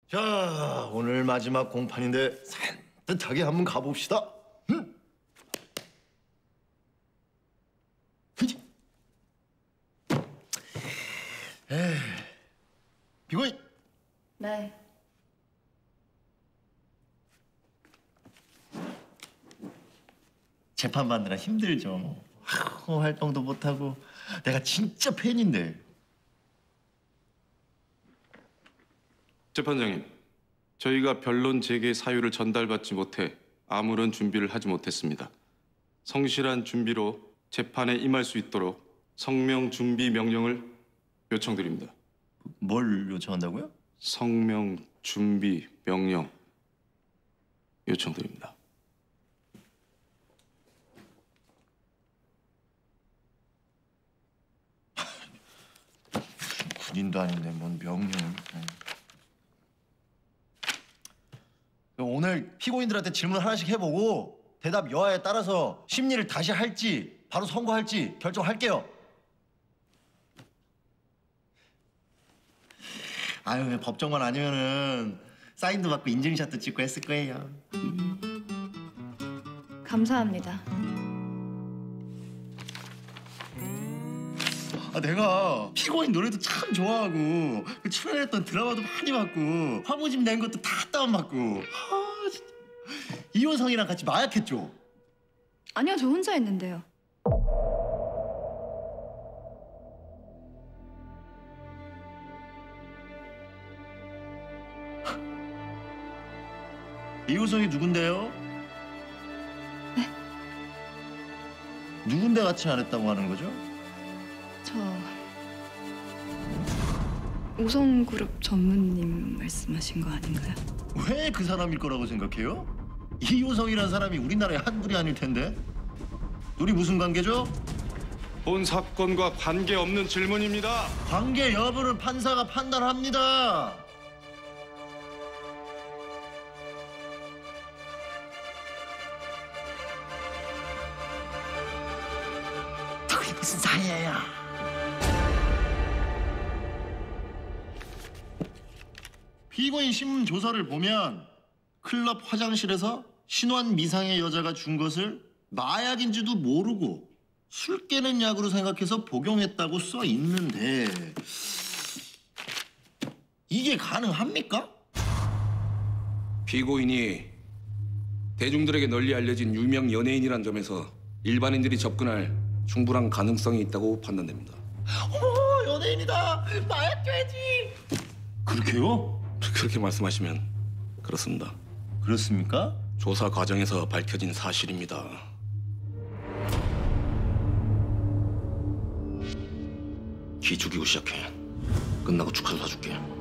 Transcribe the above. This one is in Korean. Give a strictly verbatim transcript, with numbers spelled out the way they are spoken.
자, 오늘 마지막 공판인데 산뜻하게 한번 가봅시다. 응? 에이, 피고인. 네. 재판 받느라 힘들죠. 아우, 활동도 못하고. 내가 진짜 팬인데. 재판장님, 저희가 변론 재개 사유를 전달받지 못해 아무런 준비를 하지 못했습니다. 성실한 준비로 재판에 임할 수 있도록 성명 준비 명령을 요청드립니다. 뭘 요청한다고요? 성명 준비 명령 요청드립니다. 군인도 아닌데 뭔 명령. 오늘 피고인들한테 질문 하나씩 해보고 대답 여하에 따라서 심리를 다시 할지 바로 선고할지 결정할게요. 아유, 법정만 아니면은 사인도 받고 인증샷도 찍고 했을 거예요. 감사합니다. 아, 내가 피고인 노래도 참 좋아하고 그 출연했던 드라마도 많이 봤고 화보집 낸 것도 다 다운받고. 아, 진짜. 이효성이랑 같이 마약했죠? 아니요, 저 혼자 했는데요. 이효성이 누군데요? 네? 누군데 같이 안 했다고 하는 거죠? 저... 오성그룹 전무님 말씀하신 거 아닌가요? 왜 그 사람일 거라고 생각해요? 이효성이란 사람이 우리나라의 한둘이 아닐 텐데. 둘이 무슨 관계죠? 본 사건과 관계없는 질문입니다. 관계 여부를 판사가 판단합니다. 둘이 무슨 사이야? 피고인 신문 조서를 보면 클럽 화장실에서 신원 미상의 여자가 준 것을 마약인지도 모르고 술 깨는 약으로 생각해서 복용했다고 써 있는데 이게 가능합니까? 피고인이 대중들에게 널리 알려진 유명 연예인이란 점에서 일반인들이 접근할 충분한 가능성이 있다고 판단됩니다. 오, 연예인이다. 마약 돼지. 그렇게요? 그렇게 말씀하시면 그렇습니다. 그렇습니까? 조사 과정에서 밝혀진 사실입니다. 기 죽이고 시작해. 끝나고 축하도 사줄게.